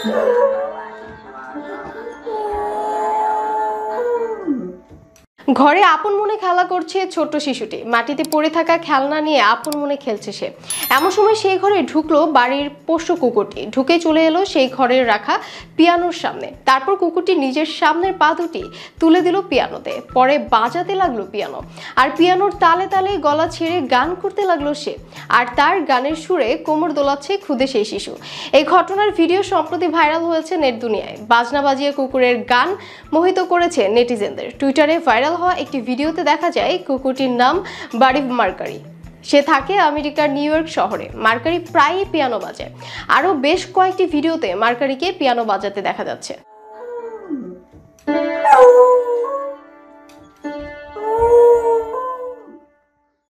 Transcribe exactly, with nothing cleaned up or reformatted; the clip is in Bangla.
ঘরে আপন মনে খেলা করছে ছোট্ট শিশুটি। মাটিতে পড়ে থাকা খেলনা নিয়ে আপন মনে খেলছে সে। এমন সময় সেই ঘরে ঢুকলো বাড়ির পোষ্য কুকুরটি। ঢুকে চলে এলো সেই ঘরের রাখা পিয়ানোর সামনে। তারপর কুকুরটি নিজের সামনের পা দুটি তুলে দিল পিয়ানোতে। পরে বাজাতে লাগলো পিয়ানো, আর পিয়ানোর তালে তালে গলা ছেড়ে গান করতে লাগলো সে। আর তার গানের সুরে কোমর দোলাচ্ছে খুদে সেই শিশু। এই ঘটনার ভিডিও সম্প্রতি ভাইরাল হয়েছে নেট দুনিয়ায়। বাজনা বাজিয়ে কুকুরের গান মোহিত করেছে নেটিজেনদের। টুইটারে ভাইরাল হওয়া একটি ভিডিওতে দেখা যায় কুকুরটির নাম বাড়ি মার্কারি। সে থাকে আমেরিকার নিউ ইয়র্ক শহরে। মার্কারি প্রায়ই পিয়ানো বাজায়। আরও বেশ কয়েকটি ভিডিওতে মার্কারিকে পিয়ানো বাজাতে দেখা যাচ্ছে।